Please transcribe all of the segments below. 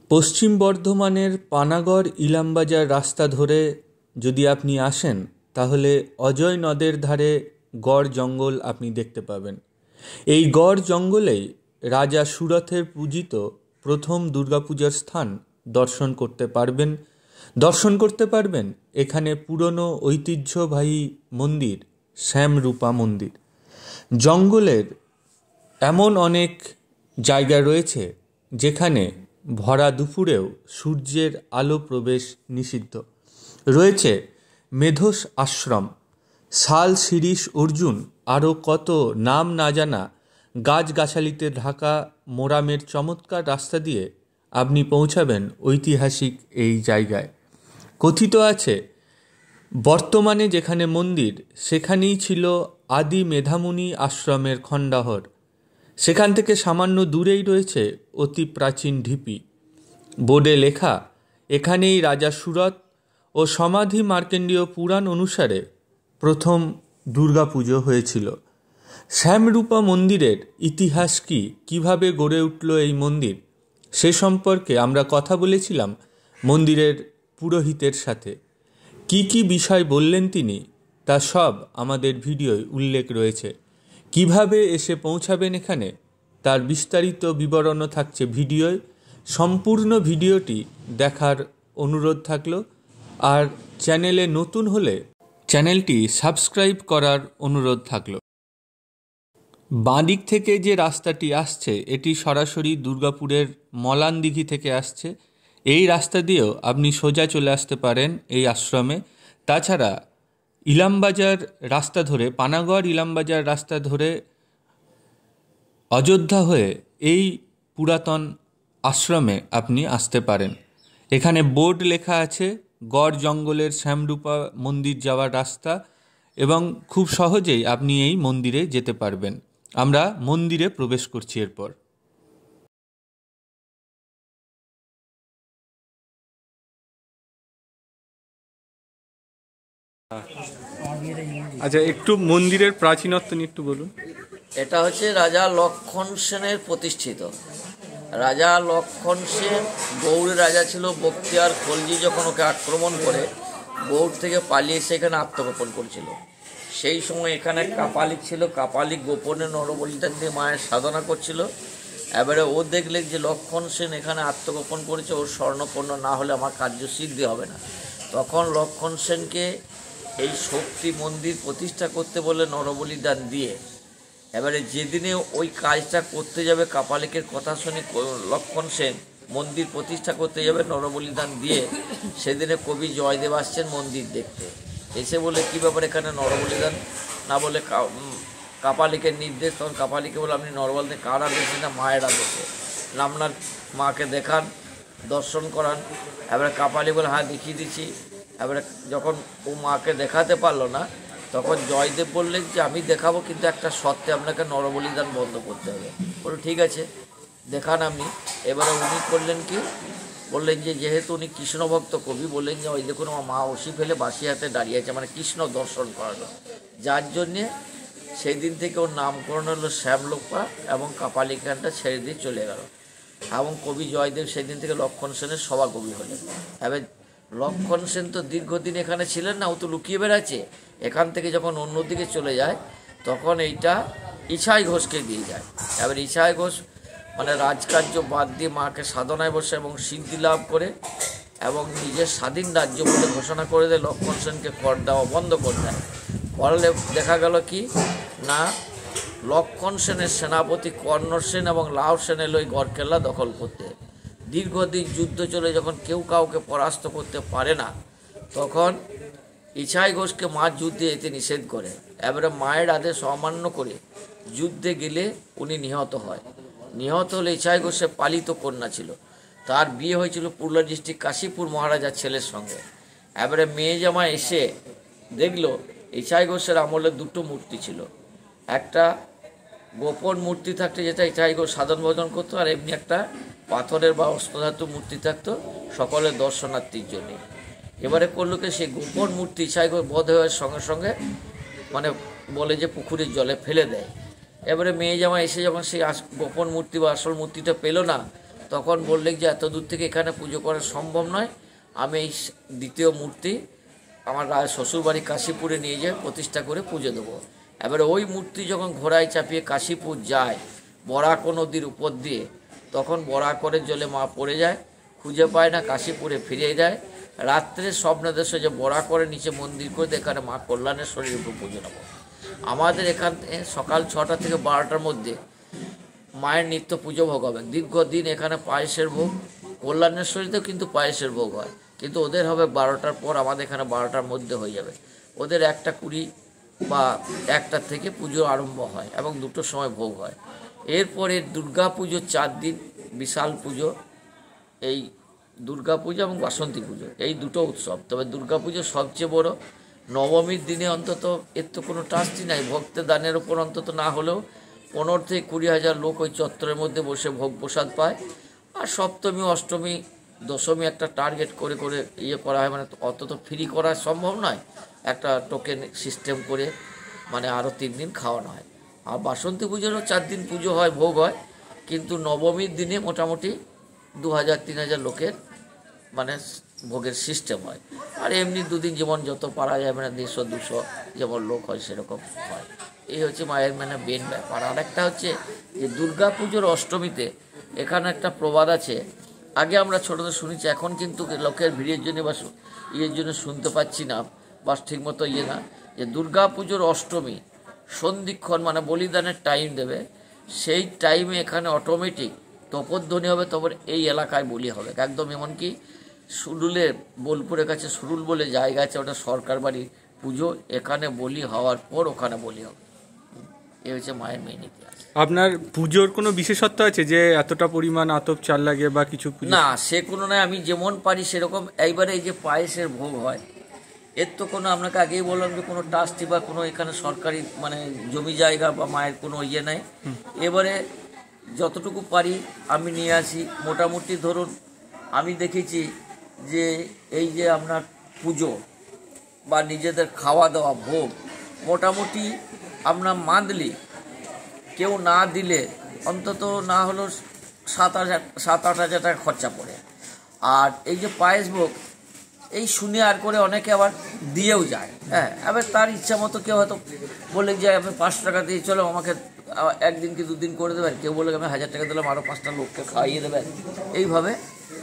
পশ্চিম বর্ধমানের পানাগড় ইলামবাজার রাস্তা ধরে যদি আপনি আসেন তাহলে অজয় নদের ধারে গড় জঙ্গল আপনি দেখতে পাবেন। এই গড় জঙ্গলেই রাজা সুরথের পূজিত প্রথম দুর্গাপূজার স্থান দর্শন করতে পারবেন এখানে পুরনো ঐতিহ্যবাহী মন্দির শ্যামরূপা মন্দির। জঙ্গলের এমন অনেক জায়গা রয়েছে যেখানে ভরা দুপুরেও সূর্যের আলো প্রবেশ নিষিদ্ধ। রয়েছে মেধস আশ্রম, শাল, শিরীষ, অর্জুন, আরও কত নাম না জানা গাছগাছালিতে ঢাকা মোরামের চমৎকার রাস্তা দিয়ে আপনি পৌঁছাবেন ঐতিহাসিক এই জায়গায়। কথিত আছে বর্তমানে যেখানে মন্দির সেখানেই ছিল আদি মেধামুনি আশ্রমের খণ্ডাহর। সেখান থেকে সামান্য দূরেই রয়েছে অতি প্রাচীন ঢিপি। বোর্ডে লেখা এখানেই রাজা সুরথ ও সমাধি মার্কেন্ডীয় পুরাণ অনুসারে প্রথম দুর্গাপুজো হয়েছিল। শ্যামরূপা মন্দিরের ইতিহাস কি, কিভাবে গড়ে উঠল এই মন্দির, সে সম্পর্কে আমরা কথা বলেছিলাম মন্দিরের পুরোহিতের সাথে। কি কি বিষয় বললেন তিনি তা সব আমাদের ভিডিওয় উল্লেখ রয়েছে। কিভাবে এসে পৌঁছাবেন এখানে তার বিস্তারিত বিবরণও থাকছে ভিডিওয়। সম্পূর্ণ ভিডিওটি দেখার অনুরোধ থাকলো, আর চ্যানেলে নতুন হলে চ্যানেলটি সাবস্ক্রাইব করার অনুরোধ থাকলো। বাঁদিক থেকে যে রাস্তাটি আসছে এটি সরাসরি দুর্গাপুরের মলানদিঘি থেকে আসছে। এই রাস্তা দিয়েও আপনি সোজা চলে আসতে পারেন এই আশ্রমে। তাছাড়া ইলামবাজার রাস্তা ধরে, পানাগড় ইলামবাজার রাস্তা ধরে অযোধ্যা হয়ে এই পুরাতন আশ্রমে আপনি আসতে পারেন। এখানে বোর্ড লেখা আছে গড় জঙ্গলের শ্যামরূপা মন্দির যাওয়ার রাস্তা, এবং খুব সহজেই আপনি এই মন্দিরে যেতে পারবেন। আমরা মন্দিরে প্রবেশ করছি এরপর। আচ্ছা, একটু মন্দিরের প্রাচীনত্ব নিয়ে একটু বলুন। এটা হচ্ছে রাজা লক্ষণ সেনের প্রতিষ্ঠিত। রাজা লক্ষণ সেন গৌড়ের রাজা ছিল। বখতিয়ার খলজি যখন ওকে আক্রমণ করে গৌড় থেকে পালিয়ে সেখানে আত্মগোপন করেছিল, সেই সময় এখানে কাপালিক ছিল। কাপালিক গোপনে নরবলিদান দিয়ে মায়ের সাধনা করছিল। এবারে ও দেখলেন যে লক্ষণ সেন এখানে আত্মগোপন করেছে, ওর স্বর্ণপন্ন না হলে আমার কার্য সিদ্ধি হবে না। তখন লক্ষণ সেনকে এই শক্তি মন্দির প্রতিষ্ঠা করতে বলে নরবলিদান দিয়ে, এবারে যেদিনে ওই কাজটা করতে যাবে কাপালিকের কথা শুনে লক্ষণ সেন মন্দির প্রতিষ্ঠা করতে যাবে নরবলিদান দিয়ে, সেদিনে কবি জয়দেব আসছেন মন্দির দেখতে। এসে বলে কী ব্যাপার এখানে নরবলিদান না বলে কাপালিকের নির্দেশ। তখন কাপালিকে বলে আপনি নরবলিদান কার আদেশে না মায়ের আদেশে, আপনার মাকে দেখান, দর্শন করান। এবারে কাপালি বলে হ্যাঁ দেখিয়ে দিচ্ছি। এবারে যখন ও মাকে দেখাতে পারলো না তখন জয়দেব বললেন যে আমি দেখাবো, কিন্তু একটা শর্তে আপনাকে নরবলিদান বন্ধ করতে হবে। বলল ঠিক আছে দেখান আপনি। এবারে উনি করলেন কি, বললেন যে যেহেতু উনি কৃষ্ণভক্ত কবি, বললেন যে ওই দেখুন আমার মা অসি ফেলে বাসি হাতে দাঁড়িয়ে আছে, মানে কৃষ্ণ দর্শন করানো। যার জন্যে সেই দিন থেকে ওর নামকরণ হলো শ্যামরূপা, এবং কাপালিকানটা ছেড়ে দিয়ে চলে গেল। এবং কবি জয়দেব সেই দিন থেকে লক্ষণ সেনের সভাকবি হলেন। এবার লক্ষণ সেন তো দীর্ঘদিন এখানে ছিলেন না, ও তো লুকিয়ে বেড়াচ্ছে। এখান থেকে যখন অন্যদিকে চলে যায় তখন এইটা ইছাই ঘোষকে দিয়ে যায়। এবার ইছাই ঘোষ মানে রাজকার্য বাদ দিয়ে মাকে সাধনায় বসে এবং সিদ্ধি লাভ করে এবং নিজের স্বাধীন রাজ্য বলে ঘোষণা করে দেয়। লক্ষণ সেনকে কর দেওয়া বন্ধ করে দেয়। করলে দেখা গেল কি না, লক্ষণ সেনের সেনাপতি কর্ণ সেন এবং লাউ সেন এলো এই গড়কেল্লা দখল করতে। দীর্ঘদিন যুদ্ধ চলে যখন কেউ কাউকে পরাস্ত করতে পারে না, তখন ইছাই ঘোষকে মা যুদ্ধে যেতে নিষেধ করে। এবারে মায়ের আদেশ অমান্য করে যুদ্ধে গেলে উনি নিহত হয়। নিহত হলে ইছাই ঘোষের পালিত কন্যা ছিল, তার বিয়ে হয়েছিল পুরুলিয়া ডিস্ট্রিক্ট কাশীপুর মহারাজার ছেলের সঙ্গে। এবারে মেয়ে জামা এসে দেখলো ইছাই ঘোষের আমলে দুটো মূর্তি ছিল। একটা গোপন মূর্তি থাকতো যেটা ইছাই ঘোষ সাধন ভজন করতো, আর এমনি একটা পাথরের বা অস্ত্রধাতু মূর্তি থাকতো সকলের দর্শনার্থীর জন্যে। এবারে করলো কি সেই গোপন মূর্তি ইছাই ঘোষ বধ হওয়ার সঙ্গে সঙ্গে মানে বলে যে পুকুরের জলে ফেলে দেয়। এবারে মেয়ে জামা এসে যখন সেই গোপন মূর্তি বা আসল মূর্তিটা পেল না, তখন বললেন যে এত দূর থেকে এখানে পুজো করা সম্ভব নয়, আমি এই দ্বিতীয় মূর্তি আমার শ্বশুরবাড়ি কাশীপুরে নিয়ে যেয়ে প্রতিষ্ঠা করে পুজো দেবো। এবারে ওই মূর্তি যখন ঘোড়ায় চাপিয়ে কাশীপুর যায় বরাক নদীর উপর দিয়ে, তখন বরাকরের জলে মা পড়ে যায়, খুঁজে পায় না, কাশীপুরে ফিরে যায়। রাত্রে স্বপ্নদেশে যে বরাকরের নিচে মন্দির করে এখানে মা কল্যাণেশ্বরীর উপর পুজো নেব। আমাদের এখানে সকাল 6টা থেকে 12টার মধ্যে মায়ের নিত্য পুজো ভোগ হবে। দীর্ঘদিন এখানে পায়েসের ভোগ, কল্যাণেশ্বরীতেও কিন্তু পায়েসের ভোগ হয়, কিন্তু ওদের হবে 12টার পর, আমাদের এখানে 12টার মধ্যে হয়ে যাবে। ওদের 1:20 বা 1টার থেকে পুজো আরম্ভ হয় এবং 2টোর সময় ভোগ হয়। এরপরে দুর্গা পুজো 4 দিন বিশাল পুজো, এই দুর্গা পুজো এবং বাসন্তী পুজো এই দুটো উৎসব। তবে দুর্গা পুজো সবচেয়ে বড়। নবমীর দিনে অন্তত এর তো কোনো ট্রাস্টই নাই, ভক্তের দানের ওপর অন্তত না হলেও 15 থেকে 20,000 লোক ওই চত্বরের মধ্যে বসে ভোগ প্রসাদ পায়। আর সপ্তমী, অষ্টমী, দশমী একটা টার্গেট করে করে করা হয়, মানে অত তো ফ্রি করা সম্ভব নয়, একটা টোকেন সিস্টেম করে মানে আরও 3 দিন খাওয়ানো হয়। আর বাসন্তী পুজোরও 4 দিন পুজো হয়, ভোগ হয়, কিন্তু নবমীর দিনে মোটামুটি 2,000-3,000 লোকের মানে ভোগের সিস্টেম হয়। আর এমনি 2 দিন যেমন যত পারা যায়, মানে 150-200 যেমন লোক হয় সেরকম হয়। এই হচ্ছে মায়ের মানে মেন ব্যাপার। আর একটা হচ্ছে যে দুর্গা পুজোর অষ্টমীতে এখানে একটা প্রবাদ আছে, আগে আমরা ছোটোদের শুনেছি, এখন কিন্তু লোকের ভিড়ের জন্য বা ইয়ের জন্য শুনতে পাচ্ছি না বা ঠিকমতো না, যে দুর্গা পুজোর অষ্টমী সন্ধিক্ষণ মানে বলিদানের টাইম দেবে, সেই টাইমে এখানে অটোমেটিক তপধ্বনি হবে, তবে এই এলাকায় বলি হবে একদম। এমনকি সুরুলের বোলপুরের কাছে সুরুল বলে জায়গা আছে, ওটা সরকার বাড়ির পুজো, এখানে বলি হওয়ার পর ওখানে বলি হবে। এই হচ্ছে মায়ের মেন ইতিহাস। আপনার পুজোর কোনো বিশেষত্ব আছে যে এতটা পরিমাণ আতপ চাল লাগে বা কিছু? না, সে কোনো নয়, আমি যেমন পারি সেরকম। এইবারে এই যে পায়েসের ভোগ হয়, এর তো কোনো, আপনাকে আগেই বললাম যে কোনো ট্রাস্টি বা কোনো এখানে সরকারি মানে জমি জায়গা বা মায়ের কোনো নাই। এবারে যতটুকু পারি আমি নিয়ে আসি। মোটামুটি ধরুন আমি দেখেছি যে এই যে আপনার পুজো বা নিজেদের খাওয়া দাওয়া ভোগ মোটামুটি আপনার মান্থলি কেউ না দিলে অন্তত না হলেও 7-8 হাজার টাকা খরচা পড়ে। আর এই যে পায়েস ভোগ এই শুনে আর করে অনেকে আবার দিয়েও যায়। হ্যাঁ, এবার তার ইচ্ছা মতো কেউ হয়তো বলে যে আমি 500 টাকা দিয়ে চলো আমাকে 1 দিন কি 2 দিন করে দেবেন, কেউ বলে আমি 1000 টাকা দিলাম আরও 5টা লোককে খাইয়ে দেবেন। এইভাবে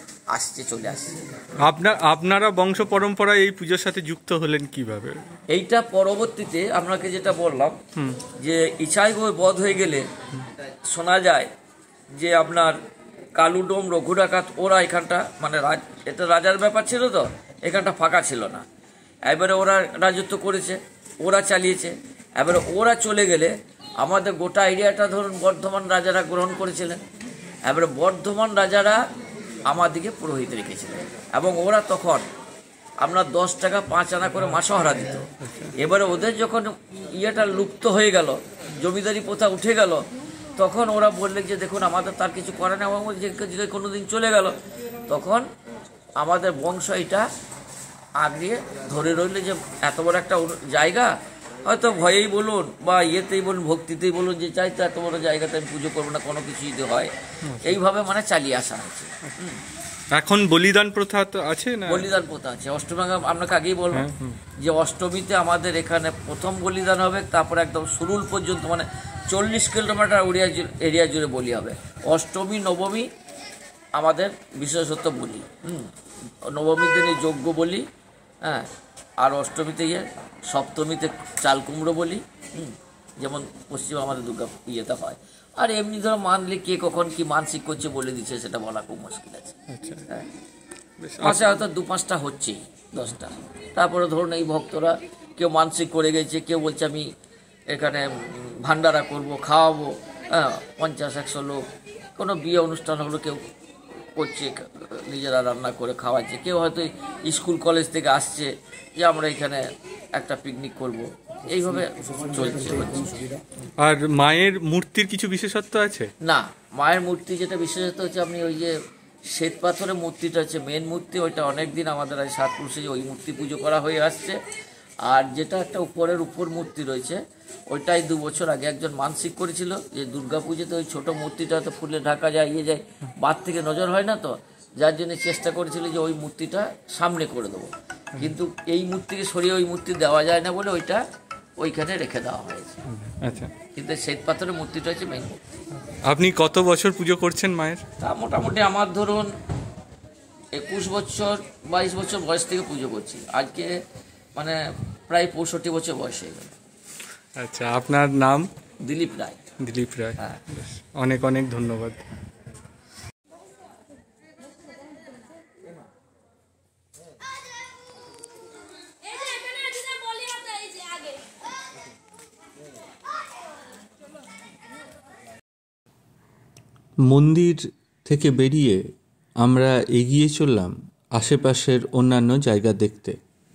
চলে আসছে। আপনারা বংশ পরম্পরায় এই পুজোর সাথে যুক্ত হলেন কিভাবে? এইটা পরবর্তীতে আপনাকে যেটা বললাম যে ইছাইগড় বধ হয়ে গেলে শোনা যায় যে আপনার কালুডোম, রঘু ডাকাত ওরা এখানটা মানে এটা রাজার ব্যাপার ছিল, তো এখানটা ফাঁকা ছিল না। এবারে ওরা রাজত্ব করেছে, ওরা চালিয়েছে। এবারে ওরা চলে গেলে আমাদের গোটা এরিয়াটা ধরুন বর্ধমান রাজারা গ্রহণ করেছিলেন। এবারে বর্ধমান রাজারা আমাদেরকে পুরোহিত রেখেছিলেন এবং ওরা তখন আপনার 10 টাকা 5 আনা করে মাসোহারা দিত। এবারে ওদের যখন ইয়েটা লুপ্ত হয়ে গেল, জমিদারি প্রথা উঠে গেল, তখন ওরা বললেন যে দেখুন আমাদের তার কিছু করে না, এবং যে কোনো দিন চলে গেল, তখন আমাদের বংশ এটা আগড়িয়ে ধরে রইল যে এত বড় একটা জায়গা, হয়তো ভয়েই বলুন বা ইয়েতেই বলুন, ভক্তিতেই বলুন, যে চাই তো এত বড় জায়গাতে আমি পুজো করবো না, কোনো কিছু যদি হয়, এইভাবে মানে চালিয়ে আসা হয়েছে। এখন বলিদান প্রথা তো আছে না? বলিদান প্রথা আছে। অষ্টমী আপনাকে আগেই বলবো যে অষ্টমীতে আমাদের এখানে প্রথম বলিদান হবে, তারপর একদম সুরুল পর্যন্ত মানে 40 কিলোমিটার এরিয়া জুড়ে বলি হবে। অষ্টমী নবমী আমাদের বিশেষত বলি, নবমীর দিনে যজ্ঞ বলি, হ্যাঁ, আর অষ্টমীতে সপ্তমীতে চাল কুমড়ো বলি, যেমন পশ্চিমে আমাদের দুর্গা ইয়েতে হয়। আর এমনি ধরো মানলি কে কখন কি মানসিক করছে বলে দিচ্ছে, সেটা বলা খুব মুশকিল আছে। হ্যাঁ, মাসে হয়তো 2-5টা হচ্ছেই, 10টা। তারপরে ধরুন এই ভক্তরা কেউ মানসিক করে গেছে, কেউ বলছে আমি এখানে ভান্ডারা করব, খাওয়াবো, হ্যাঁ, 50-100 লোক। কোনো বিয়ে অনুষ্ঠান হলো কেউ করছে, নিজেরা রান্না করে খাওয়াচ্ছে। কেউ হয়তো স্কুল কলেজ থেকে আসছে যে আমরা এখানে একটা পিকনিক করব, এইভাবে চলছে। আর মায়ের মূর্তির কিছু বিশেষত্ব আছে? না, মায়ের মূর্তি যেটা বিশেষত্ব হচ্ছে, আপনি ওই যে শ্বেত পাথরের মূর্তিটা হচ্ছে মেন মূর্তি, ওইটা অনেক দিন আমাদের 7 পুরুষে ওই মূর্তি পুজো করা হয়ে আসছে। আর যেটা একটা উপরের উপর মূর্তি রয়েছে, ওইটাই 2 বছর আগে একজন মানসিক করেছিল যে দুর্গা পুজোতে ওই ছোটো মূর্তিটা তো ফুলে ঢাকা যায়, ইয়ে যায়, বাদ থেকে নজর হয় না, তো যার জন্য চেষ্টা করেছিল যে ওই মূর্তিটা সামনে করে দেবো, কিন্তু এই মূর্তিকে সরিয়ে ওই মূর্তি দেওয়া যায় না বলে ওইটা ওইখানে রেখে দেওয়া হয়েছে। আচ্ছা, কিন্তু শ্বেত পাথরের মূর্তিটা হচ্ছে মেইন। আপনি কত বছর পুজো করছেন মায়ের? তা মোটামুটি আমার ধরুন 21 বছর 22 বছর বয়স থেকে পুজো করছি, আজকে মানে প্রায় 65 বছর বয়স হয়ে গেল। আচ্ছা, আপনার নাম? দিলীপ রায়। দিলীপ রায়, হ্যাঁ। অনেক অনেক ধন্যবাদ। মন্দির থেকে বেরিয়ে আমরা এগিয়ে চললাম আশেপাশের অন্যান্য জায়গা দেখতে।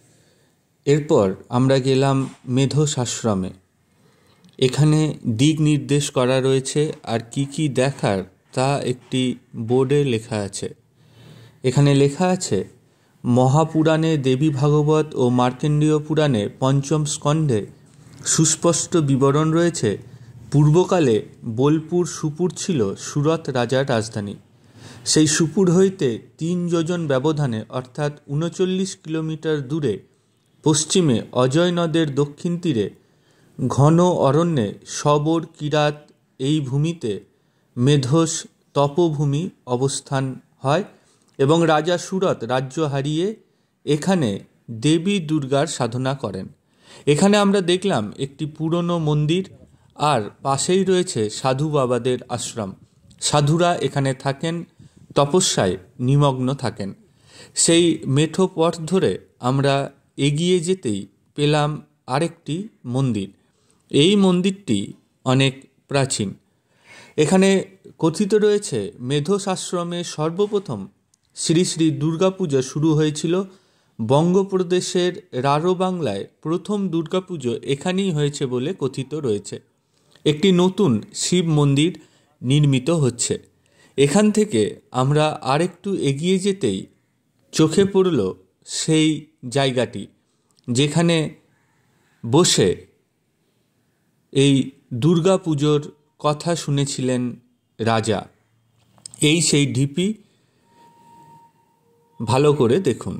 এরপর আমরা গেলাম মেধস আশ্রমে। এখানে দিক নির্দেশ করা রয়েছে, আর কি কি দেখার তা একটি বোর্ডে লেখা আছে। এখানে লেখা আছে, মহাপুরাণে দেবী ভাগবত ও মার্কণ্ডেয় পুরাণে পঞ্চম স্কন্ধে সুস্পষ্ট বিবরণ রয়েছে, পূর্বকালে বোলপুর সুপুর ছিল সুরত রাজার রাজধানী। সেই সুপুর হইতে 3 যোজন ব্যবধানে অর্থাৎ 39 কিলোমিটার দূরে পশ্চিমে অজয় নদের দক্ষিণ তীরে ঘন অরণ্যে শবর কিরাত এই ভূমিতে মেধস তপভূমি অবস্থান হয় এবং রাজা সুরত রাজ্য হারিয়ে এখানে দেবী দুর্গার সাধনা করেন। এখানে আমরা দেখলাম একটি পুরনো মন্দির, আর পাশেই রয়েছে সাধু বাবাদের আশ্রম। সাধুরা এখানে থাকেন, তপস্যায় নিমগ্ন থাকেন। সেই মেঠো পথ ধরে আমরা এগিয়ে যেতেই পেলাম আরেকটি মন্দির। এই মন্দিরটি অনেক প্রাচীন। এখানে কথিত রয়েছে, মেধস আশ্রমে সর্বপ্রথম শ্রী শ্রী দুর্গাপুজো শুরু হয়েছিল বঙ্গপ্রদেশের রাঢ় বাংলায়। প্রথম দুর্গাপুজো এখানেই হয়েছে বলে কথিত রয়েছে। একটি নতুন শিব মন্দির নির্মিত হচ্ছে। এখান থেকে আমরা আরেকটু এগিয়ে যেতেই চোখে পড়ল সেই জায়গাটি যেখানে বসে এই দুর্গাপুজোর কথা শুনেছিলেন রাজা। এই সেই ঢিপি, ভালো করে দেখুন।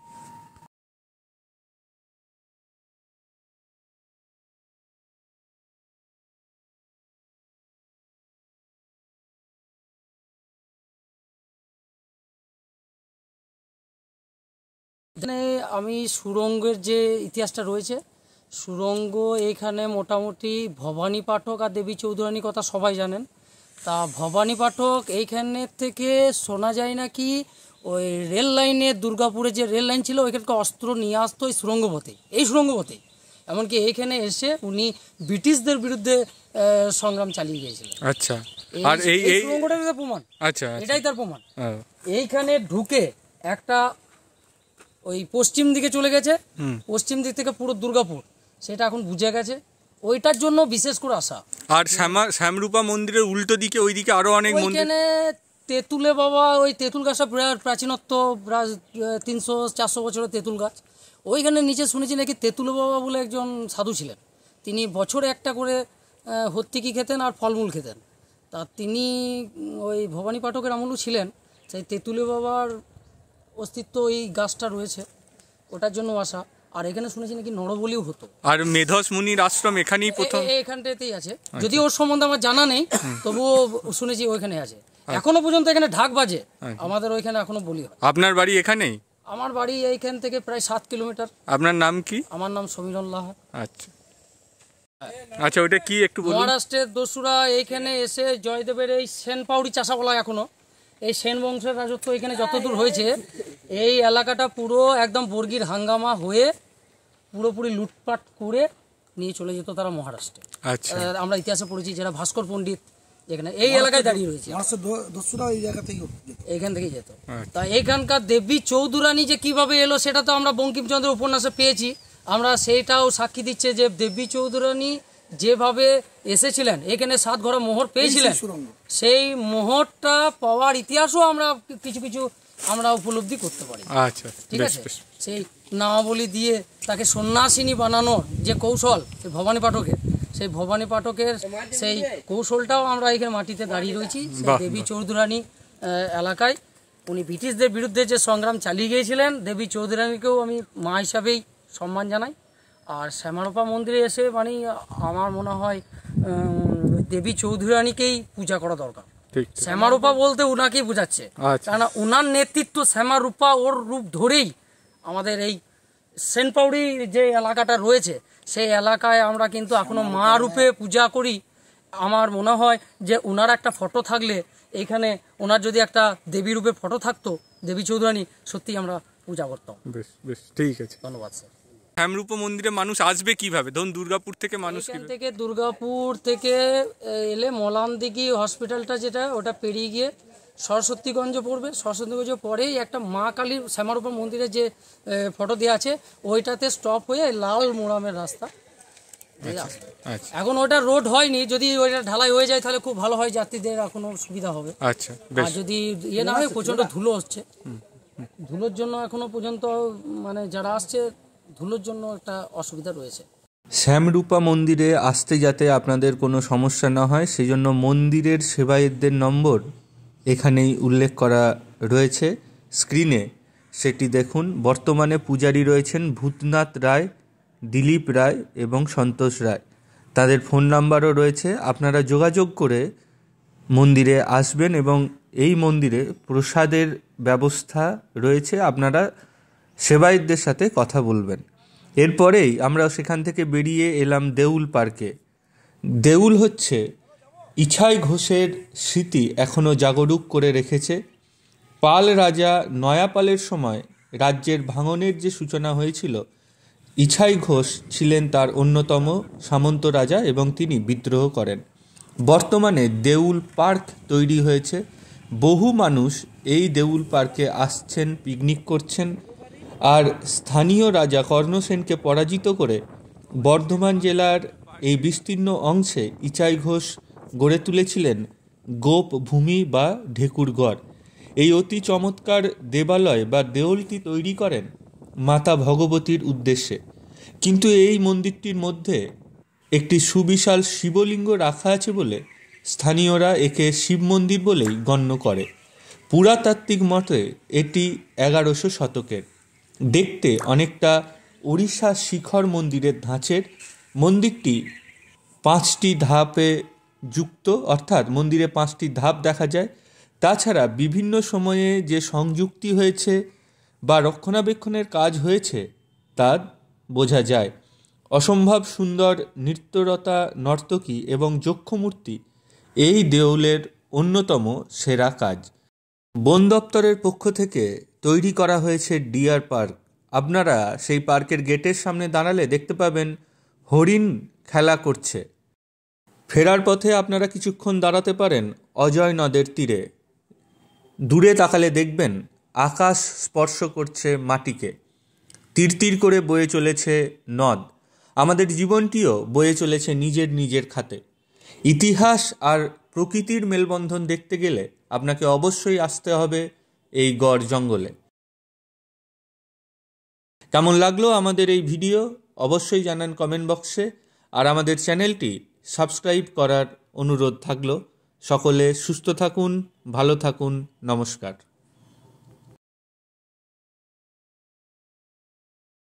এখানে আমি সুরঙ্গের যে ইতিহাসটা রয়েছে, সুরঙ্গ এইখানে মোটামুটি ভবানী পাঠক আর দেবী চৌধুরানীর কথা সবাই জানেন। তা ভবানী পাঠক এইখানের থেকে শোনা যায় নাকি ওই রেল লাইনে, দুর্গাপুরে যে রেল লাইন ছিল ওইখানকে অস্ত্র নিয়ে আসতো এই সুরঙ্গপথে। এমনকি এইখানে এসে উনি ব্রিটিশদের বিরুদ্ধে সংগ্রাম চালিয়ে গিয়েছিলেন। আচ্ছা, আর এই সুরঙ্গটাই তার প্রমাণ। আচ্ছা, এটাই তার প্রমাণ। এইখানে ঢুকে একটা ওই পশ্চিম দিকে চলে গেছে, পশ্চিম দিক থেকে পুরো দুর্গাপুর সেটা এখন বুঝে গেছে, ওইটার জন্য বিশেষ করে আসা। আর শ্যামরূপা মন্দিরের উল্টো দিকে ওইদিকে আরো অনেক মন্দির। ওইখানে তেঁতুলে বাবা, ওই তেঁতুল গাছটা প্রাচীনত্ব 300-400 বছরের তেঁতুল গাছ। ওইখানে নিচে শুনেছি নাকি তেঁতুলে বাবা বলে একজন সাধু ছিলেন। তিনি বছরে একটা করে হত্তিকি খেতেন আর ফলমূল খেতেন। তা তিনি ওই ভবানী পাঠকের আমলও ছিলেন। সেই তেঁতুলে বাবার অস্তিত্ব এই গাছটা রয়েছে, ওটার জন্য আসা। আর এখানে শুনেছি নাকি নরবলিও হতো। আর মেধস মুনির আশ্রম এখানেই প্রথম, এখানটাতেই আছে। যদিও ওর সম্বন্ধে আমার জানা নেই, তবুও শুনেছি ওইখানে আছে। এখনো পর্যন্ত এখানে ঢাক বাজে, আমাদের ওইখানে এখনো বলি হয়। আপনার বাড়ি এখানেই? আমার বাড়ি এইখান থেকে প্রায় 7 কিলোমিটার। আপনার নাম কি? আমার নাম সমীরণ লাহা। আচ্ছা আচ্ছা, ওটা কি একটু বলুন। মহারাষ্ট্রের দস্যুরা এইখানে এসে জয়দেবের এই সেন পাউড়ি চাষা বলা এখনো, এই সেন বংশের রাজত্ব এখানে যতদূর হয়েছে, এই এলাকাটা পুরো একদম বর্গির হাঙ্গামা হয়ে পুরোপুরি লুটপাট করে নিয়ে চলে যেত তারা মহারাষ্ট্রে। আচ্ছা, আমরা ইতিহাসে পড়েছি, যারা ভাস্কর পণ্ডিত যেখানে এই এলাকায় দাঁড়িয়ে রয়েছে, এইখান থেকেই যেত। তা এইখানকার দেবী চৌধুরানী যে কিভাবে এলো সেটা তো আমরা বঙ্কিমচন্দ্রের উপন্যাসে পেয়েছি। আমরা সেইটাও সাক্ষী দিচ্ছে যে দেবী চৌধুরানী যেভাবে এসেছিলেন, এখানে 7 ঘোড়া মোহর পেয়েছিলেন, সেই মোহরটা পাওয়ার ইতিহাসও আমরা কিছু কিছু আমরা উপলব্ধি করতে পারি। আচ্ছা, ঠিক আছে। সেই নামাবলী দিয়ে তাকে সন্ন্যাসিনী বানানোর যে কৌশল সেই ভবানী পাঠকের, সেই ভবানী পাঠকের সেই কৌশলটাও আমরা এখানে মাটিতে দাঁড়িয়ে রয়েছি। সেই দেবী চৌধুরানী এলাকায় উনি ব্রিটিশদের বিরুদ্ধে যে সংগ্রাম চালিয়ে গিয়েছিলেন, দেবী চৌধুরানীকেও আমি মা হিসাবেই সম্মান জানাই। আর শ্যামারূপা মন্দিরে এসে মানে আমার মনে হয় দেবী চৌধুরানীকেই পূজা করা দরকার। শ্যামারূপা বলতে উনাকেই বোঝাচ্ছে, কেননা উনার নেতৃত্ব শ্যামারূপা ওর রূপ ধরেই আমাদের এই সেনপাউড়ি যে এলাকাটা রয়েছে সেই এলাকায় আমরা কিন্তু এখনো মা রূপে পূজা করি। আমার মনে হয় যে ওনার একটা ফটো থাকলে এইখানে ওনার যদি একটা দেবী রূপে ফটো থাকতো দেবী চৌধুরানী, সত্যি আমরা পূজা করতাম। বেশ বেশ, ঠিক আছে, ধন্যবাদ স্যার। শ্যামরূপা মন্দিরে মানুষ আসবে কিভাবে? ধরুন দুর্গাপুর থেকে মানুষ থেকে দুর্গাপুর থেকে এলে মলানদিঘি হসপিটালটা যেটা ওটা পেরিয়ে গিয়ে সরস্বতীগঞ্জ পড়বে। সরস্বতীগঞ্জ পরেই একটা মা কালীর শ্যামারূপা মন্দিরের যে ফটো দেওয়া আছে ওইটাতে স্টপ হয়ে লাল মোড়ামের রাস্তা। এখন ওটা রোড হয়নি, যদি ওইটা ঢালাই হয়ে যায় তাহলে খুব ভালো হয়, যাত্রীদের এখনো সুবিধা হবে। আচ্ছা, আর যদি ইয়ে না হয়, প্রচন্ড ধুলো হচ্ছে, ধুলোর জন্য এখনো পর্যন্ত মানে যারা আসছে ধুলোর জন্য একটা অসুবিধা রয়েছে। শ্যামরূপা মন্দিরে আসতে যাতে আপনাদের কোনো সমস্যা না হয় সেই জন্য মন্দিরের সেবায়েতদের নম্বর এখানেই উল্লেখ করা রয়েছে স্ক্রিনে, সেটি দেখুন। বর্তমানে পূজারী রয়েছেন ভূতনাথ রায়, দিলীপ রায় এবং সন্তোষ রায়। তাদের ফোন নাম্বারও রয়েছে, আপনারা যোগাযোগ করে মন্দিরে আসবেন এবং এই মন্দিরে প্রসাদের ব্যবস্থা রয়েছে, আপনারা সেবায়েতদের সাথে কথা বলবেন। এরপরেই আমরা সেখান থেকে বেরিয়ে এলাম দেউল পার্কে। দেউল হচ্ছে ইছাই ঘোষের স্মৃতি এখনও জাগরুক করে রেখেছে। পাল রাজা নয়াপালের সময় রাজ্যের ভাঙনের যে সূচনা হয়েছিল, ইছাই ঘোষ ছিলেন তার অন্যতম সামন্ত রাজা এবং তিনি বিদ্রোহ করেন। বর্তমানে দেউল পার্ক তৈরি হয়েছে, বহু মানুষ এই দেউল পার্কে আসছেন, পিকনিক করছেন। আর স্থানীয় রাজা কর্ণসেনকে পরাজিত করে বর্ধমান জেলার এই বিস্তীর্ণ অংশে ইছাই ঘোষ গড়ে তুলেছিলেন গোপ ভূমি বা ঢেকুরগড়। এই অতি চমৎকার দেবালয় বা দেউলটি তৈরি করেন মাতা ভগবতীর উদ্দেশ্যে। কিন্তু এই মন্দিরটির মধ্যে একটি সুবিশাল শিবলিঙ্গ রাখা আছে বলে স্থানীয়রা একে শিব মন্দির বলেই গণ্য করে। পুরাতাত্ত্বিক মতে এটি 1100 শতকের। দেখতে অনেকটা ওড়িশা শিখর মন্দিরের ধাঁচের। মন্দিরটি 5টি ধাপে যুক্ত, অর্থাৎ মন্দিরে 5টি ধাপ দেখা যায়। তাছাড়া বিভিন্ন সময়ে যে সংযুক্তি হয়েছে বা রক্ষণাবেক্ষণের কাজ হয়েছে তা বোঝা যায়। অসম্ভব সুন্দর নৃত্যরতা নর্তকী এবং যক্ষমূর্তি এই দেউলের অন্যতম সেরা কাজ। বন দপ্তরের পক্ষ থেকে তৈরি করা হয়েছে ডিয়ার পার্ক। আপনারা সেই পার্কের গেটের সামনে দাঁড়ালে দেখতে পাবেন হরিণ খেলা করছে। ফেরার পথে আপনারা কিছুক্ষণ দাঁড়াতে পারেন অজয় নদের তীরে। দূরে তাকালে দেখবেন আকাশ স্পর্শ করছে মাটিকে, তীর তীর করে বয়ে চলেছে নদ। আমাদের জীবনটিও বয়ে চলেছে নিজের নিজের খাতে। ইতিহাস আর প্রকৃতির মেলবন্ধন দেখতে গেলে আপনাকে অবশ্যই আসতে হবে এই গড় জঙ্গলে। কেমন লাগলো আমাদের এই ভিডিও অবশ্যই জানান কমেন্ট বক্সে। আর আমাদের চ্যানেলটি সাবস্ক্রাইব করার অনুরোধ থাকলো। সকলে সুস্থ থাকুন, ভালো থাকুন, নমস্কার।